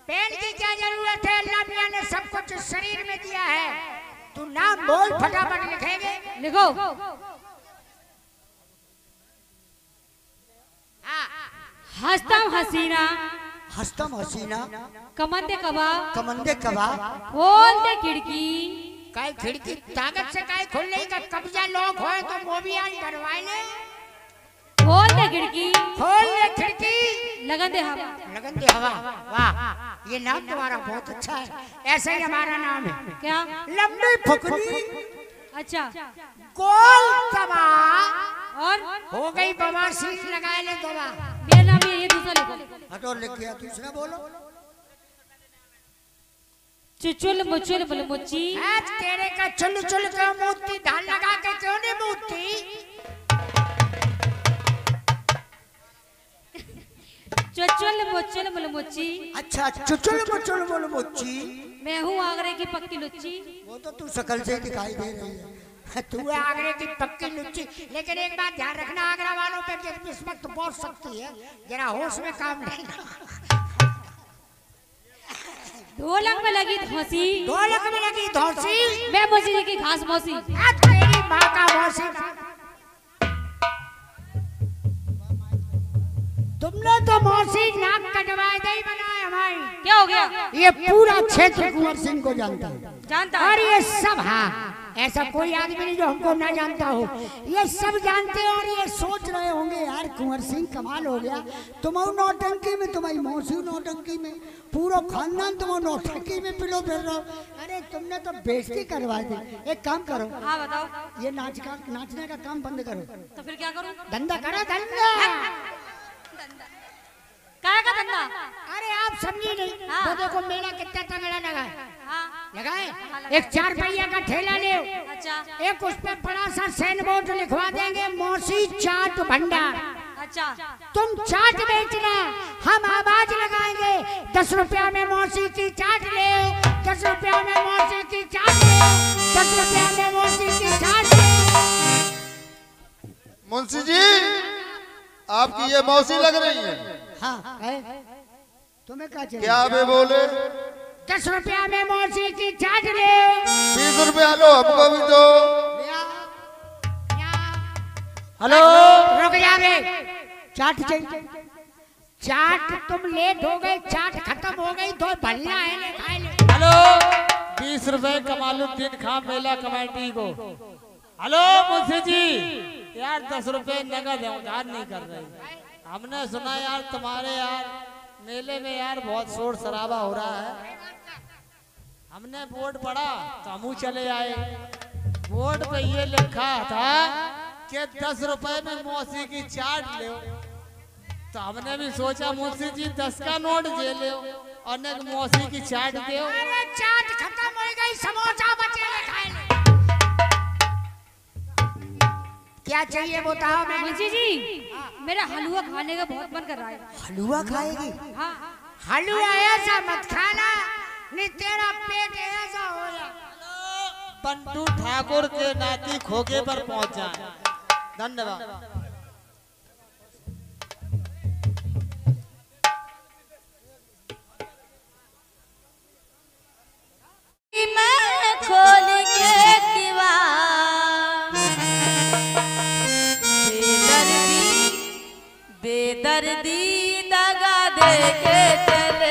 Pen की क्या जरूरत है? अल्लाह मियां ने सब कुछ शरीर में दिया है। तू नाम बोल, फटाफट लिखेंगे। लिखो। हस्तम हसीना, हस्तम हसीना, कमंदे कबाब, कमंदे कबाब, खोल दे खिड़की। काय खिड़की ताकत से काय खोल नहीं का? कब्जा लॉक हो तो मोबियाल डरवाए ले। खोल दे खिड़की, खोल दे खिड़की, लगन दे हवा, लगन दे हवा। वाह, ये नाम तुम्हारा बहुत अच्छा है। ऐसा ही हमारा नाम है। क्या? लंबी फुकनी, अच्छा, गोल तवा, और हो गई बवासीर, लगाए ले दवा। मेरा नाम ये दूसरा लिखो। हटो लिख गया, दूसरा बोलो। चुचुल मुचुल बुलमुची, आज तेरे का चुल चुल का मूर्ति धान लगा के क्यों नहीं मूर्ति? चुचुल मुचुल बुलमुची, अच्छा, चुचुल मुचुल बोल मुच्ची। मैं हूँ आगरे की पक्की लुच्ची। वो तो तू शकल से दिखाई दे रही है। तू है आगरे की पक्की लुच्ची। लेकिन एक बात ध्यान रखना, आगरा वालों पे इस वक्त पहुंच सकती है, जरा होश में काम लेना। ढोलक में लगी धौसी, ढोलक में लगी धौसी, मैं मौसी जी की घास मौसी। आज तेरी माँ का मौसी। तुमने तो मौसी नाक कटवाए दे बनाए हमारी। क्या हो गया? ये पूरा क्षेत्र कुंवर सिंह को जानता है, जानता और है? ये सब, हाँ, ऐसा कोई आदमी नहीं जो हमको ना जानता हो। ये सब जानते हैं और ये सोच रहे होंगे यार कुंवर सिंह कमाल हो गया। तुम नौटंकी में, तुम्हारी मौसी नौटंकी में, पूरा खानदान तुम नौटंकी में पिलो फिर रहो। अरे तुमने तो बेइज्जती करवा दी। एक काम करो, हाँ बताओ। ये नाचने का काम बंद करो। तो फिर क्या करूँ? धंधा करो, धंधा। काय का धंधा? अरे आप समझी नहीं। हाँ। तो देखो मेला कितना तगड़ा लगा है। हाँ, लगाए एक 4 पहिया का ठेला ले, अच्छा, एक उस पे बड़ा सा साइन बोर्ड लिखवा देंगे, मौसी चाट भंडार। अच्छा, तुम चाट बेचना, हम आवाज लगाएंगे, 10 रुपया में मौसी की चाट ले, 10 रुपया में मौसी की चाट ले, 10 रुपया में मौसी की चाट ले। मुंशी जी, आपकी ये मौसी लग रही है। हाँ है? तुम्हें क्या चाहिए? क्या बे बोले? 10 रुपया में मौसी की चाट ले। 20 रुपया लो, हमको भी दो। हेलो, रुक जा बे, चाट चाहिए। चाट तुम लेट हो गए, चाट खत्म हो गई, दो भल्ला है, ले खाए ले। हेलो, 20 रुपए कमालुद्दीन खां मेला कमेटी को। हेलो मुंशी जी, यार 10 रुपए नगद है, उधार नहीं कर रहे। हमने सुना यार तुम्हारे यार मेले में यार बहुत शोर शराबा हो रहा है। हमने बोर्ड पढ़ा तो हम चले आए। बोर्ड पे ये लिखा था कि 10 रुपए में मौसी की चाट ले। तो हमने भी सोचा मुंशी जी 10 का नोट दे ले और न मौसी की चाट दे। अरे चाट खत्म हो गई, समोसा बचे ले, खाए ले। क्या चाहिए बताओ? मैं मुंशी जी, मेरा हलवा खाने का बहुत मन कर रहा है। हलवा खाएगी? हाँ, हलवा ऐसा मत खाना, नहीं तेरा पेट ऐसा हो जाए। बंटू ठाकुर के नाती खोखे पर पहुंचा। धन्यवाद। मैं खोल के दीवार, बेदर्दी दगा दे के चले,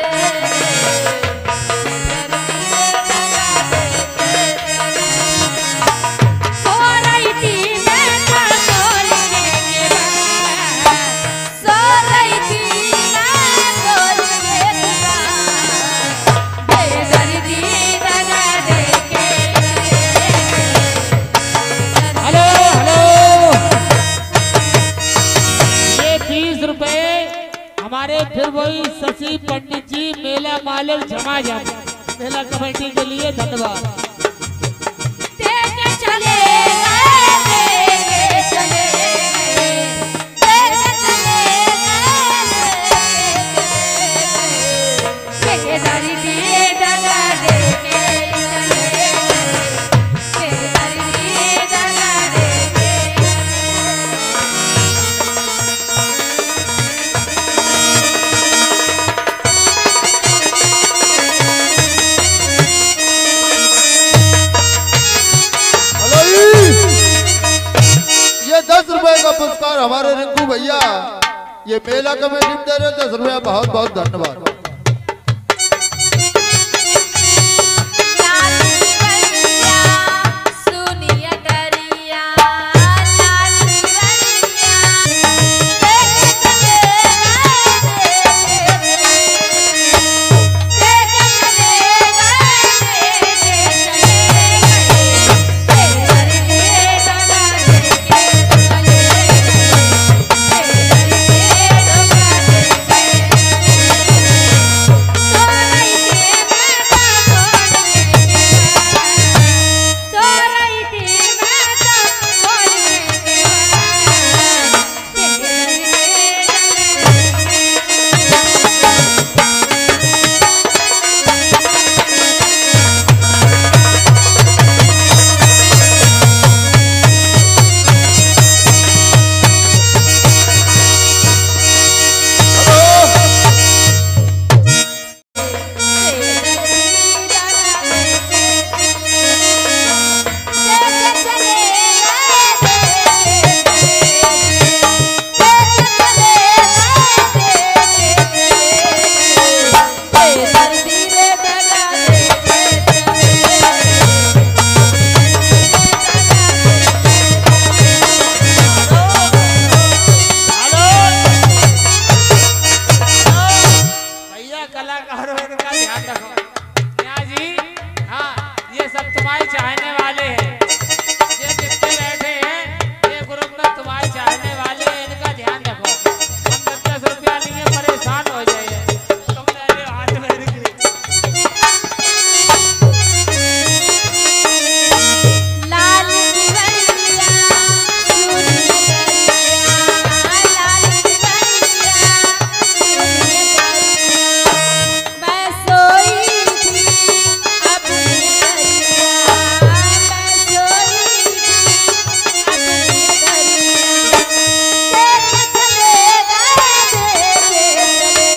सो रही थी मैं खोल के दीवार, सो रही थी मैं खोल के दीवार, बेदर्दी दगा दे के चले। हेलो हेलो, ये 20 रुपए हमारे फिर वही शशि पंडित जी मेला मालिक जमा जाए मेला कमेटी के लिए धन्यवाद। देके चले गए, देके चले गए, देके चले गए, बेदर्दी दगा दे के चले गए, बेदर्दी दगा दे के। रुपए का पुरस्कार हमारे रिंकू भैया ये मेला कमेटी में दे रहे 10 रुपया। बहुत बहुत धन्यवाद। कलाकारों का ध्यान रखो। यहाँ जी हाँ, ये सब तुम्हारे चाहने वाले हैं।